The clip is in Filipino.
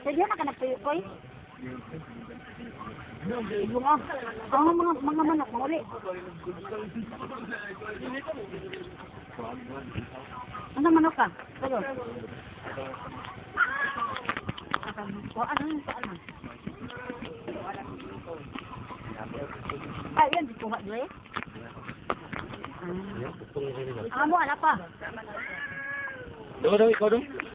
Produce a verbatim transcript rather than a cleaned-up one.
Sige na ka nagtuyoy. Yung ah, ang mga mga manok muli. Ano manok ka? Pero. O ano yung saan man? Ay, yan, di kuha doon eh. Ah, mo, ala pa. Ikaw daw, ikaw daw.